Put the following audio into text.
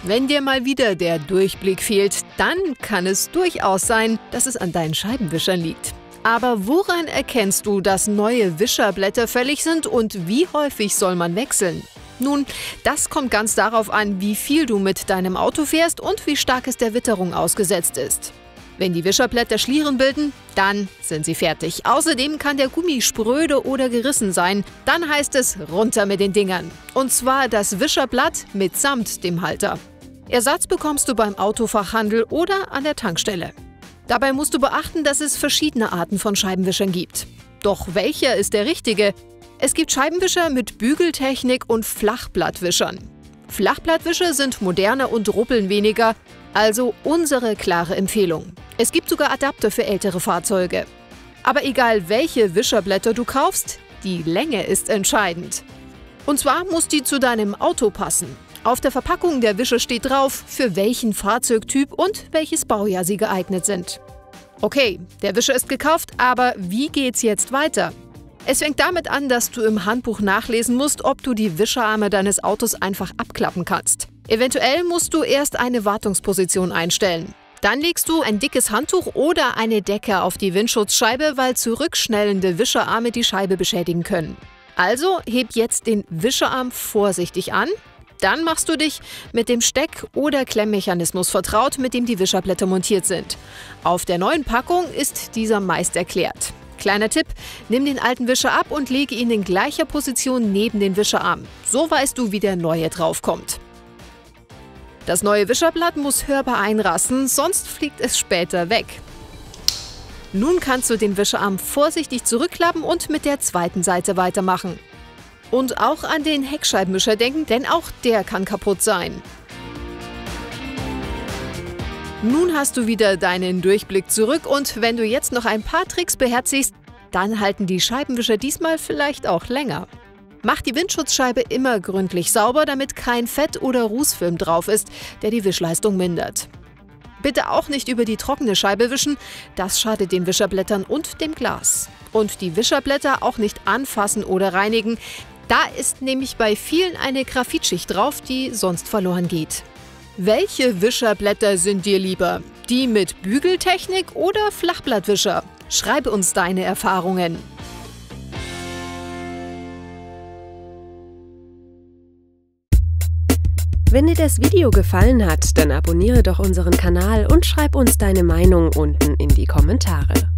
Wenn dir mal wieder der Durchblick fehlt, dann kann es durchaus sein, dass es an deinen Scheibenwischern liegt. Aber woran erkennst du, dass neue Wischerblätter fällig sind und wie häufig soll man wechseln? Nun, das kommt ganz darauf an, wie viel du mit deinem Auto fährst und wie stark es der Witterung ausgesetzt ist. Wenn die Wischerblätter Schlieren bilden, dann sind sie fertig. Außerdem kann der Gummi spröde oder gerissen sein. Dann heißt es runter mit den Dingern. Und zwar das Wischerblatt mitsamt dem Halter. Ersatz bekommst du beim Autofachhandel oder an der Tankstelle. Dabei musst du beachten, dass es verschiedene Arten von Scheibenwischern gibt. Doch welcher ist der richtige? Es gibt Scheibenwischer mit Bügeltechnik und Flachblattwischern. Flachblattwischer sind moderner und ruppeln weniger, also unsere klare Empfehlung. Es gibt sogar Adapter für ältere Fahrzeuge. Aber egal welche Wischerblätter du kaufst, die Länge ist entscheidend. Und zwar muss die zu deinem Auto passen. Auf der Verpackung der Wischer steht drauf, für welchen Fahrzeugtyp und welches Baujahr sie geeignet sind. Okay, der Wischer ist gekauft, aber wie geht's jetzt weiter? Es fängt damit an, dass du im Handbuch nachlesen musst, ob du die Wischerarme deines Autos einfach abklappen kannst. Eventuell musst du erst eine Wartungsposition einstellen. Dann legst du ein dickes Handtuch oder eine Decke auf die Windschutzscheibe, weil zurückschnellende Wischerarme die Scheibe beschädigen können. Also heb jetzt den Wischerarm vorsichtig an. Dann machst du dich mit dem Steck- oder Klemmmechanismus vertraut, mit dem die Wischerblätter montiert sind. Auf der neuen Packung ist dieser meist erklärt. Kleiner Tipp, nimm den alten Wischer ab und lege ihn in gleicher Position neben den Wischerarm. So weißt du, wie der neue draufkommt. Das neue Wischerblatt muss hörbar einrasten, sonst fliegt es später weg. Nun kannst du den Wischerarm vorsichtig zurückklappen und mit der zweiten Seite weitermachen. Und auch an den Heckscheibenwischer denken, denn auch der kann kaputt sein. Nun hast du wieder deinen Durchblick zurück und wenn du jetzt noch ein paar Tricks beherzigst, dann halten die Scheibenwischer diesmal vielleicht auch länger. Mach die Windschutzscheibe immer gründlich sauber, damit kein Fett oder Rußfilm drauf ist, der die Wischleistung mindert. Bitte auch nicht über die trockene Scheibe wischen, das schadet den Wischerblättern und dem Glas. Und die Wischerblätter auch nicht anfassen oder reinigen, da ist nämlich bei vielen eine Graphitschicht drauf, die sonst verloren geht. Welche Wischerblätter sind dir lieber? Die mit Bügeltechnik oder Flachblattwischer? Schreibe uns deine Erfahrungen. Wenn dir das Video gefallen hat, dann abonniere doch unseren Kanal und schreib uns deine Meinung unten in die Kommentare.